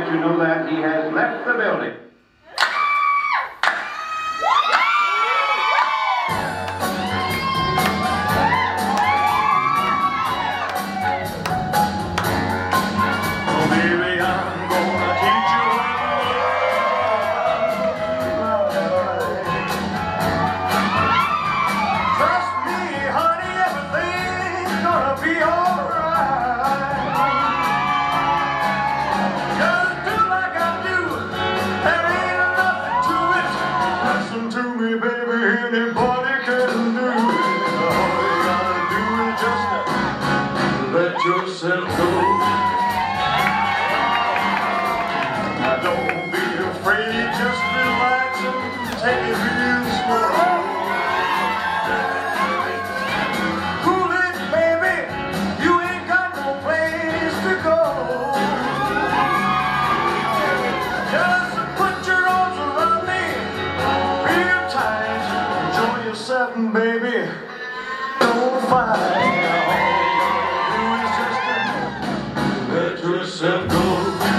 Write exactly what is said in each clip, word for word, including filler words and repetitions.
let you know that he has left the building. Anybody can do it. All you gotta do is just let yourself go. Now don't be afraid, just relax and take it real slow. Cool it, baby, you ain't got no place to go. Just put your arms around me real tight. Enjoy yourself, baby, don't fight. All you gotta do is just let yourself go.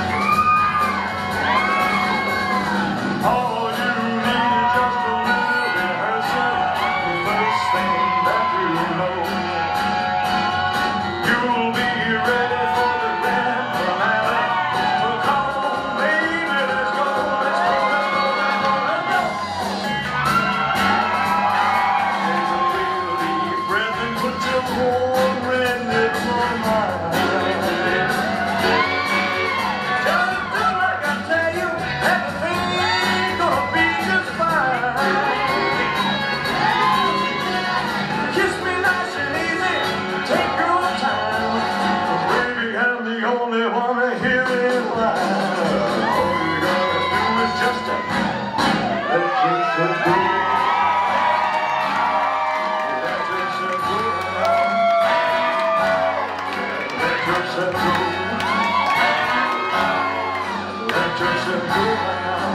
All you need is just a little rehearsal. The first thing that you know, you'll be ready for the grand finale. So come on, baby, let's go, let's go, let's go, let's go, let's go. Take a real deep breath and put your warm red lips on mine. Just do like I tell you, everything's gonna be just fine. Kiss me nice and easy, take your time. Baby, I'm the only one here in line. All you gotta do is just let yourself go. Let yourself go now. Let yourself go. Let yourself go now.